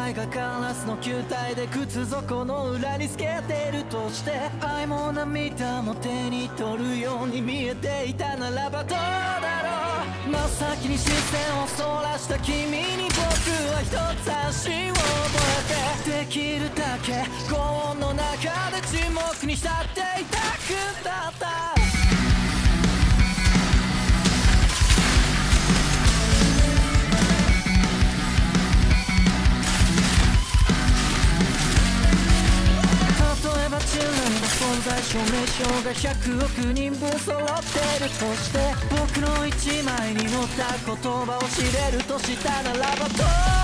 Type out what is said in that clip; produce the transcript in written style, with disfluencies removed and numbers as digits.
界がカラスの球体で靴底の裏に透けてるとして、愛も涙も手に取るように見えていたならばどうだろう。真っ先に視線をそらした君に僕は一つ安心を覚えて、できるだけ高音の中で沈黙に浸っていたくだった。人類の存在証明書が100億人分揃ってるとして、僕の一枚に乗った言葉を知れるとしたならばどう